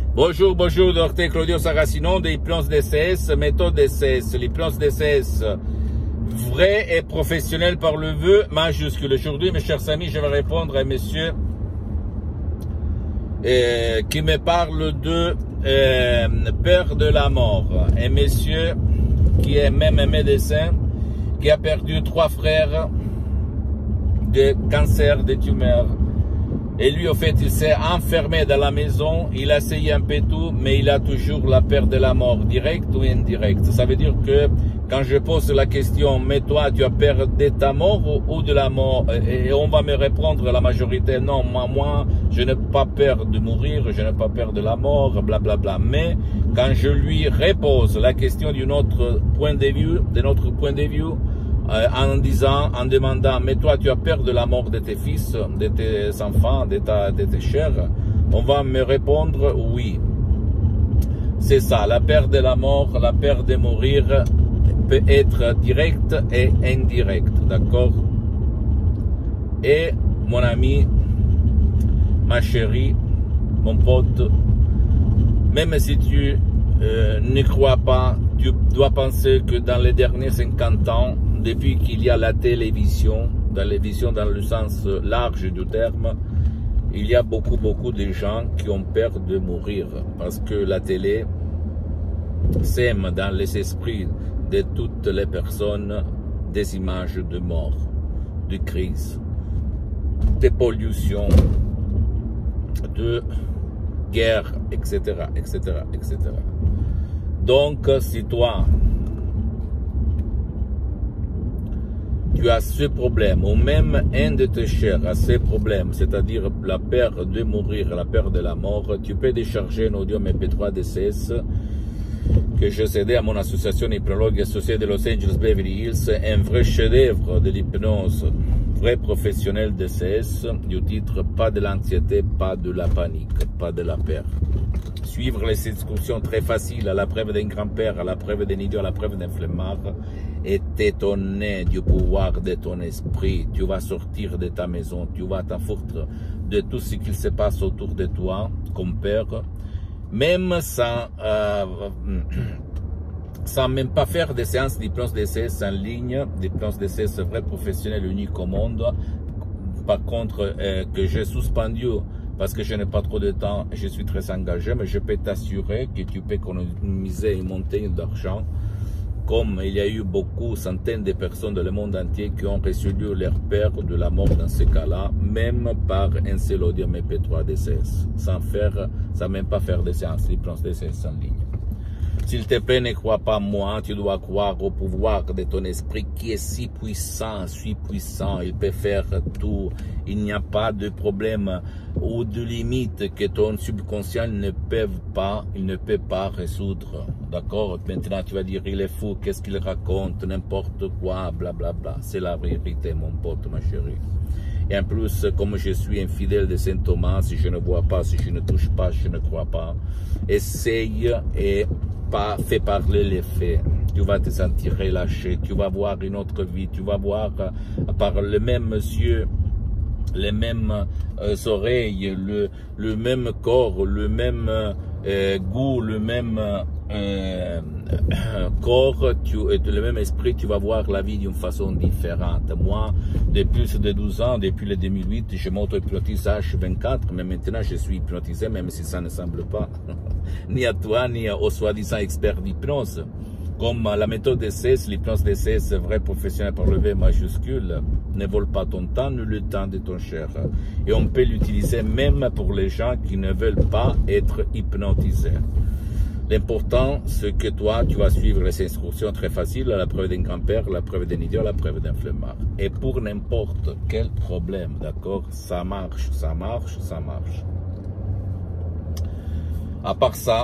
Bonjour, bonjour, docteur Claudio Saracino de l'hypnose DCS, méthode DCS, l'hypnose DCS, vrai et professionnel par le vœu majuscule. Aujourd'hui, mes chers amis, je vais répondre à un monsieur qui me parle de peur de la mort. Un monsieur qui est même un médecin, qui a perdu 3 frères de cancer, de tumeurs. Et lui, au fait, il s'est enfermé dans la maison, il a essayé un peu tout, mais il a toujours la peur de la mort, directe ou indirecte. Ça veut dire que quand je pose la question, mais toi, tu as peur de ta mort ou de la mort? Et on va me répondre, la majorité, non, moi, je n'ai pas peur de mourir, je n'ai pas peur de la mort, blablabla. Bla, bla. Mais quand je lui repose la question de notre point de vue, en demandant, mais toi tu as peur de la mort de tes fils, de tes enfants, de tes chers, on va me répondre oui. C'est ça, la peur de la mort, la peur de mourir peut être directe et indirecte, d'accord? Et mon ami, ma chérie, mon pote, même si tu ne crois pas, tu dois penser que dans les derniers 50 ans, depuis qu'il y a la télévision dans le sens large du terme, il y a beaucoup de gens qui ont peur de mourir parce que la télé sème dans les esprits de toutes les personnes des images de mort, de crise, de pollution, de guerre, etc., etc., etc. Donc, si toi, tu as ce problème, ou même un de tes chers a ce problème, c'est-à-dire la peur de mourir, la peur de la mort, tu peux décharger un audio MP3 DCS que j'ai cédé à mon association hypnologue associée de Los Angeles Beverly Hills, un vrai chef-d'œuvre de l'hypnose, vrai professionnel DCS, du titre « Pas de l'anxiété, pas de la panique, pas de la peur ». Suivre les instructions très faciles à la preuve d'un grand-père, à la preuve d'un idiot, à la preuve d'un flemmard, et t'étonner du pouvoir de ton esprit. Tu vas sortir de ta maison, tu vas t'en foutre de tout ce qui se passe autour de toi, comme peur, même sans même pas faire des séances d'hypnose DCS en ligne, d'hypnose DCS vrai professionnel unique au monde. Par contre, que j'ai suspendu parce que je n'ai pas trop de temps, je suis très engagé, mais je peux t'assurer que tu peux économiser une montagne d'argent, comme il y a eu beaucoup, centaines de personnes dans le monde entier qui ont résolu leur peur de la mort dans ce cas-là, même par un seul audio MP3 DCS, sans même pas faire des séances d'hypnose DCS en ligne. S'il te plaît, ne crois pas moi, tu dois croire au pouvoir de ton esprit qui est si puissant, il peut faire tout. Il n'y a pas de problème ou de limite que ton subconscient ne peut pas résoudre. D'accord? Maintenant, tu vas dire, il est fou, qu'est-ce qu'il raconte, n'importe quoi, blablabla. Bla, bla. C'est la vérité, mon pote, ma chérie. Et en plus, comme je suis infidèle de Saint Thomas, si je ne vois pas, si je ne touche pas, je ne crois pas. Essaye et fais parler les faits. Tu vas te sentir relâché, tu vas voir une autre vie, tu vas voir par le même yeux, les mêmes oreilles, le même corps, le même goût, le même corps, le même esprit, tu vas voir la vie d'une façon différente. Moi, depuis plus de 12 ans, depuis le 2008, je m'auto-hypnotise H24, mais maintenant je suis hypnotisé, même si ça ne semble pas, ni à toi, ni aux soi-disant experts d'hypnose. Comme la méthode DCS, l'hypnose DCS, vrai professionnel par le V majuscule, ne vole pas ton temps, ni le temps de ton cher. Et on peut l'utiliser même pour les gens qui ne veulent pas être hypnotisés. L'important, c'est que toi, tu vas suivre les instructions très faciles à la preuve d'un grand-père, à la preuve d'un idiot, à la preuve d'un flemmard. Et pour n'importe quel problème, d'accord, ça marche, ça marche, ça marche. À part ça,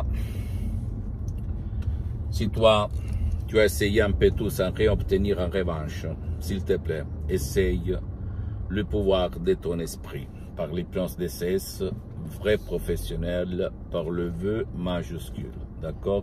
si toi, tu as essayé un peu tout sans rien obtenir en revanche, s'il te plaît, essaye le pouvoir de ton esprit par l'hypnose DCS, vrai professionnel, par le vœu majuscule. D'accord?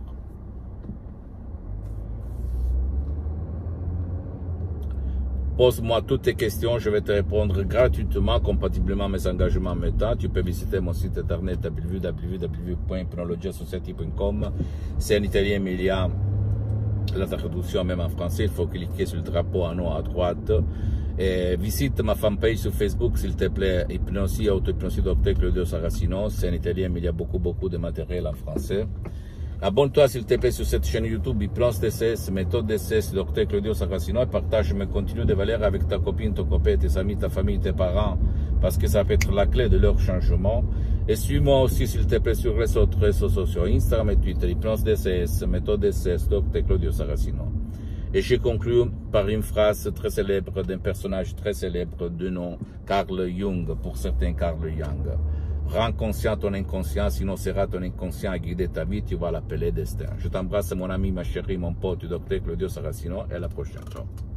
Pose-moi toutes tes questions, je vais te répondre gratuitement, compatiblement à mes engagements maintenant. Tu peux visiter mon site internet www.hypnologiassociative.com. C'est en italien, mais il y a la traduction même en français. Il faut cliquer sur le drapeau en haut à droite. Et visite ma fanpage sur Facebook, s'il te plaît, Hypnosie, Auto-Hypnosie Dr Claudio Saracino. C'est en italien, mais il y a beaucoup de matériel en français. Abonne-toi s'il te plaît sur cette chaîne YouTube Hypnose DCS, méthode DCS, Dr Claudio Saracino, et partage mes contenus de valeur avec ta copine, ton copain, tes amis, ta famille, tes parents, parce que ça peut être la clé de leur changement. Et suis-moi aussi s'il te plaît sur les autres réseaux sociaux, Instagram et Twitter, Hypnose DCS, méthode DCS, Dr Claudio Saracino. Et je conclue par une phrase très célèbre d'un personnage très célèbre de nom Carl Jung, pour certains Carl Jung. Rends conscient ton inconscient, sinon sera ton inconscient à guider ta vie, tu vas l'appeler destin. Je t'embrasse mon ami, ma chérie, mon pote, Dr Claudio Saracino, et à la prochaine. Ciao.